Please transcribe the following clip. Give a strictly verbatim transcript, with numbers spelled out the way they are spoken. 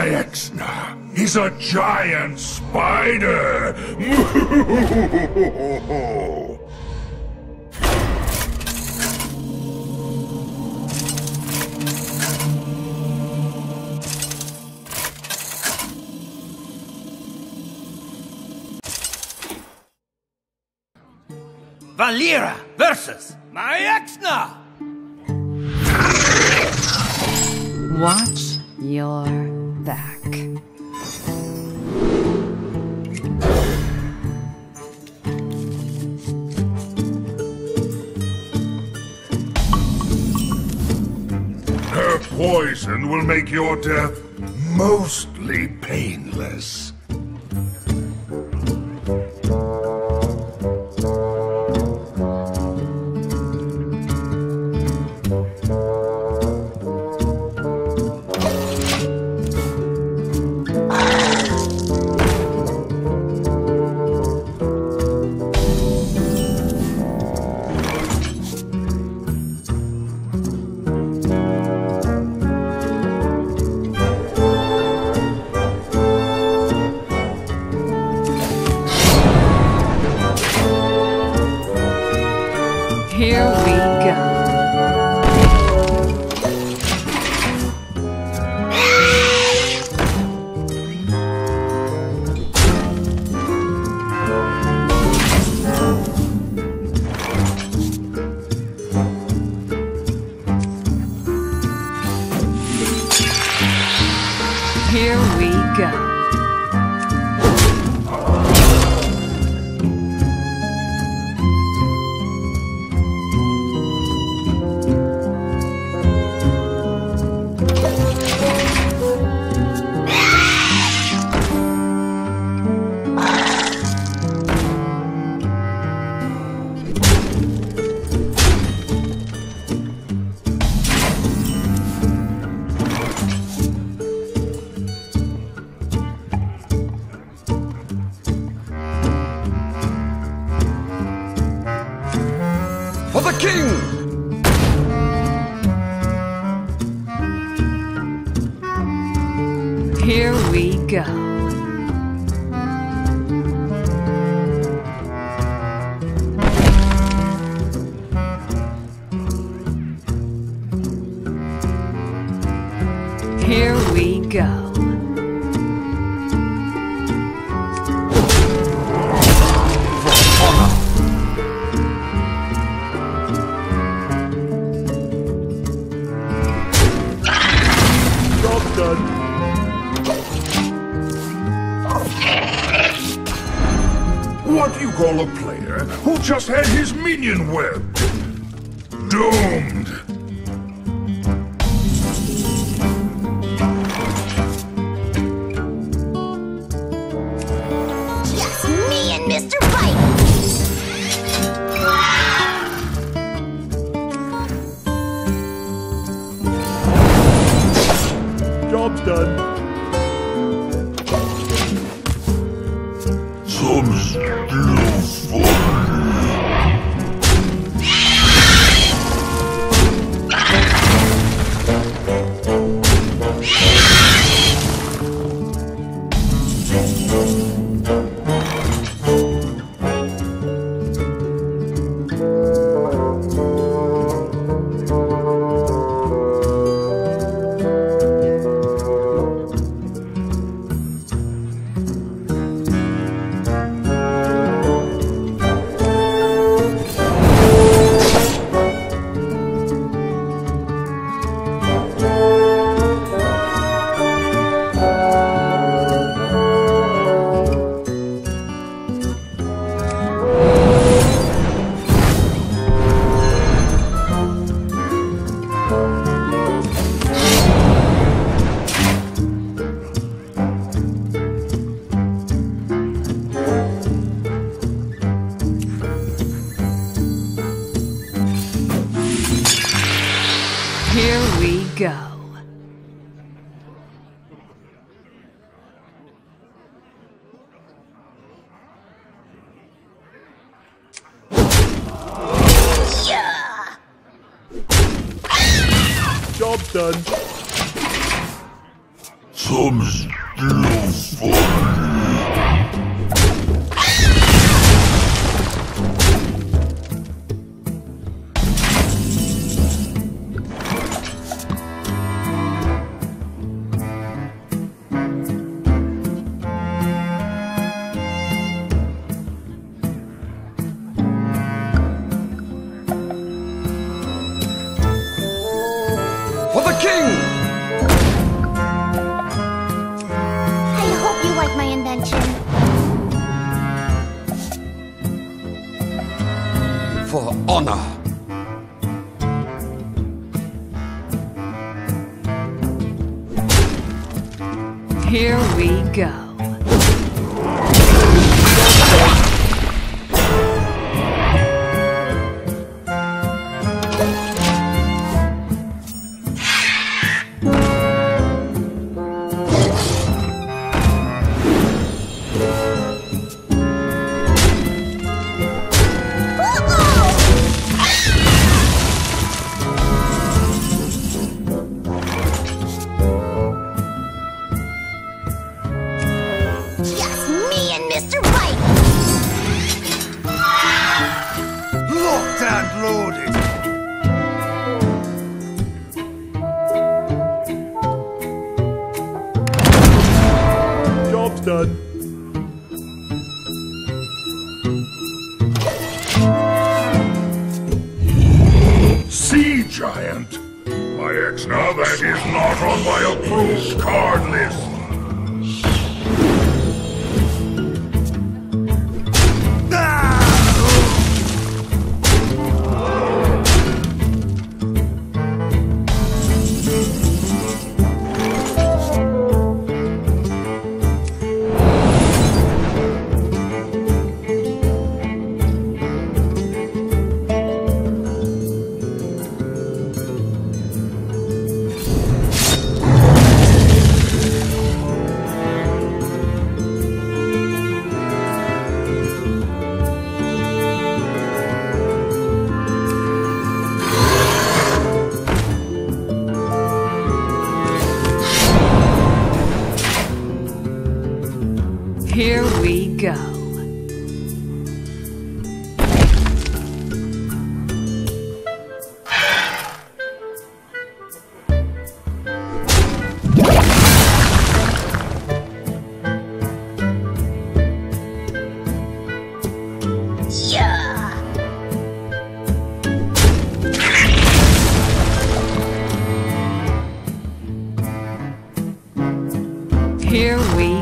My Exna is a giant spider! Valeera versus my Exna! Watch your back. Her poison will make your death mostly painless. Here we go. Here we go. For the king! Here we go. Here we go. Job done. What do you call a player who just had his minion webbed? Doomed! Just me and Mister Bite! Job's done. Some still funny. Here we go. Yeah! Job done. Some still For the king! I hope you like my invention. For honor. Here we go. Just me and Mister Bite. Locked and loaded. Job's done. Sea Giant? My ex, now that is not on my approved card list. Here we go. Yeah. Here we